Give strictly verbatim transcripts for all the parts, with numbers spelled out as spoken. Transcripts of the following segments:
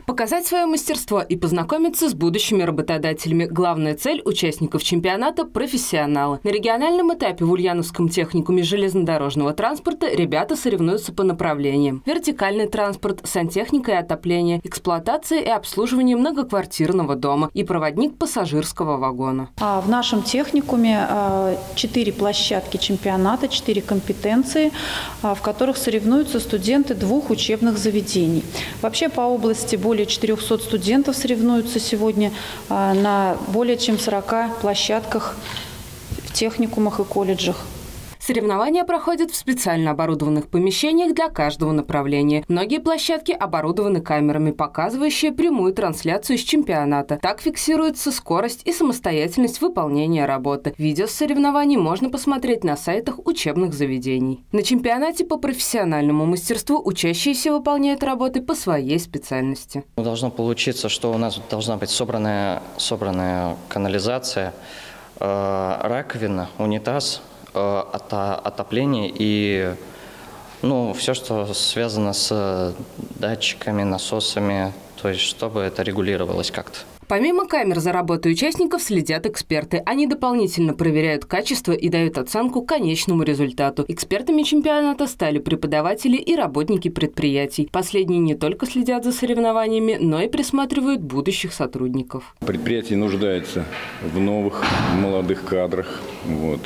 Показать свое мастерство и познакомиться с будущими работодателями. Главная цель участников чемпионата – профессионалы. На региональном этапе в Ульяновском техникуме железнодорожного транспорта ребята соревнуются по направлениям: вертикальный транспорт, сантехника и отопление, эксплуатация и обслуживание многоквартирного дома и проводник пассажирского вагона. В нашем техникуме четыре площадки чемпионата, четыре компетенции, в которых соревнуются студенты двух учебных заведений. Вообще по области более четырёхсот студентов соревнуются сегодня на более чем сорока площадках в техникумах и колледжах. Соревнования проходят в специально оборудованных помещениях для каждого направления. Многие площадки оборудованы камерами, показывающие прямую трансляцию с чемпионата. Так фиксируется скорость и самостоятельность выполнения работы. Видео с соревнований можно посмотреть на сайтах учебных заведений. На чемпионате по профессиональному мастерству учащиеся выполняют работы по своей специальности. Должно получиться, что у нас должна быть собранная, собранная канализация, э, раковина, унитаз, отопление и ну, все, что связано с датчиками, насосами, то есть чтобы это регулировалось как-то. Помимо камер за работой участников следят эксперты. Они дополнительно проверяют качество и дают оценку конечному результату. Экспертами чемпионата стали преподаватели и работники предприятий. Последние не только следят за соревнованиями, но и присматривают будущих сотрудников. Предприятие нуждается в новых молодых кадрах. Вот.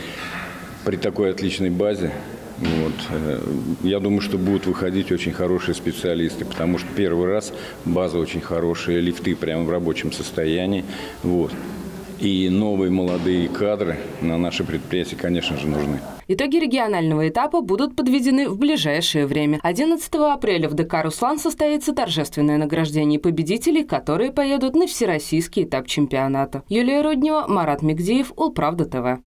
При такой отличной базе, вот, я думаю, что будут выходить очень хорошие специалисты, потому что первый раз база очень хорошая, лифты прямо в рабочем состоянии. Вот. И новые молодые кадры на наше предприятие, конечно же, нужны. Итоги регионального этапа будут подведены в ближайшее время. одиннадцатого апреля в ДК «Руслан» состоится торжественное награждение победителей, которые поедут на всероссийский этап чемпионата. Юлия Руднева, Марат Мигдиев, Улправда ТВ.